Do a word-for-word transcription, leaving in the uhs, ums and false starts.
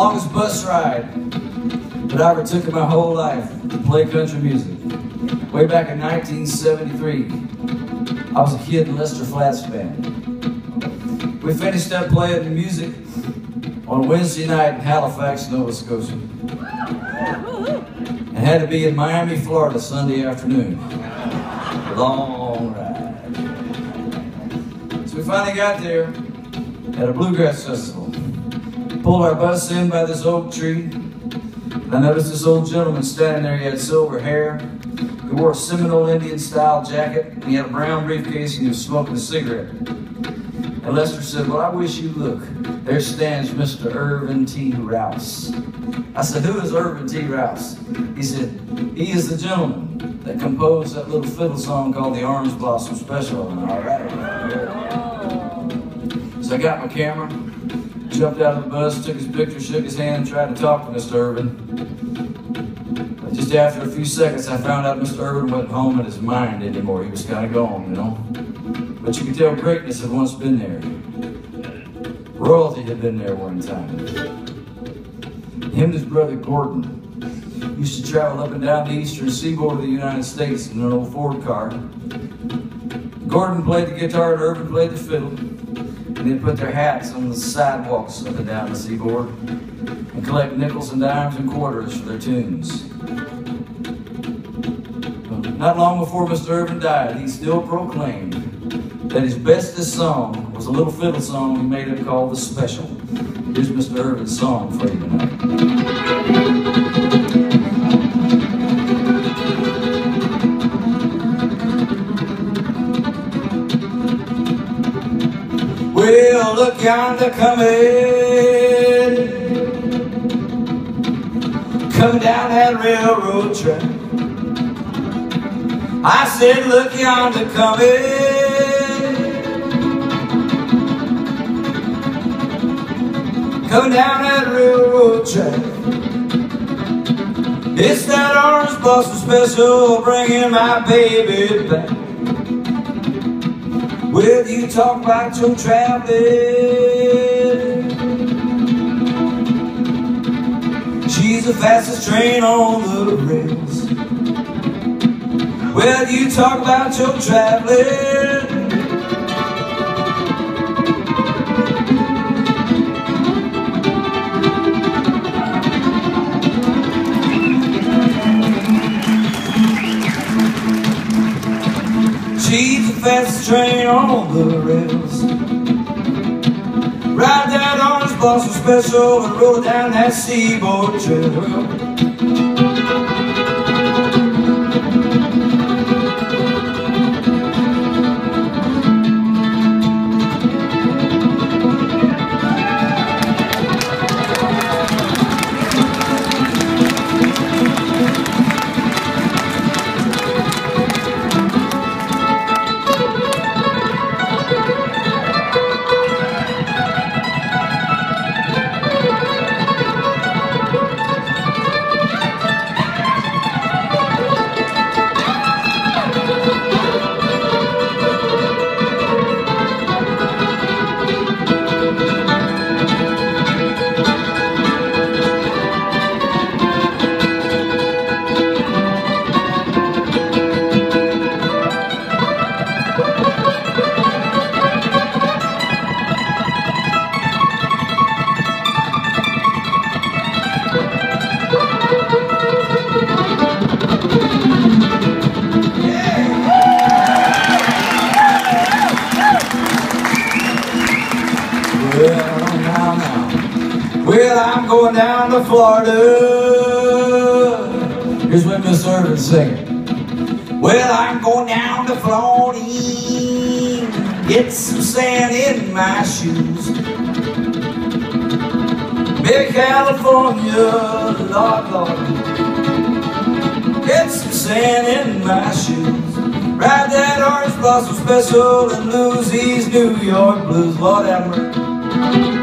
longest bus ride that I ever took in my whole life to play country music. Way back in nineteen seventy-three, I was a kid in Lester Flats band. We finished up playing the music on a Wednesday night in Halifax, Nova Scotia, and had to be in Miami, Florida Sunday afternoon. Long ride. So we finally got there at a bluegrass festival. Pulled our bus in by this oak tree. I noticed this old gentleman standing there. He had silver hair. He wore a Seminole Indian style jacket. And he had a brown briefcase and he was smoking a cigarette. And Lester said, "Well, I wish you look. There stands Mister Irvin T. Rouse." I said, "Who is Irvin T. Rouse?" He said, "He is the gentleman that composed that little fiddle song called the Orange Blossom Special." And all right. So I got my camera, jumped out of the bus, took his picture, shook his hand, tried to talk to Mister Irvin. But just after a few seconds, I found out Mister Irvin wasn't home in his mind anymore. He was kind of gone, you know. But you could tell greatness had once been there. Royalty had been there one time. Him and his brother Gordon used to travel up and down the eastern seaboard of the United States in an old Ford car. Gordon played the guitar and Irvin played the fiddle. And they'd put their hats on the sidewalks up and down the seaboard and collect nickels and dimes and quarters for their tunes. Not long before Mister Irvin died, he still proclaimed that his bestest song was a little fiddle song he made up called The Special. Here's Mister Irvin's song for you tonight. Well, look yonder coming, coming down that railroad track. I said, look yonder coming, coming down that railroad track. It's that Orange Blossom Special bringing my baby back. Well, you talk about your traveling, she's the fastest train on the rails. Well, you talk about your traveling, she's the fastest train on the rails. Ride that Orange Blossom Special and roll down that seaboard trail. Well, I'm going down to Florida. Here's what Miss Irvin's singing. Well, I'm going down to Florida, get some sand in my shoes. Big California, Lord, Lord, get some sand in my shoes. Ride that Orange Blossom Special and lose these New York blues. Lord have mercy.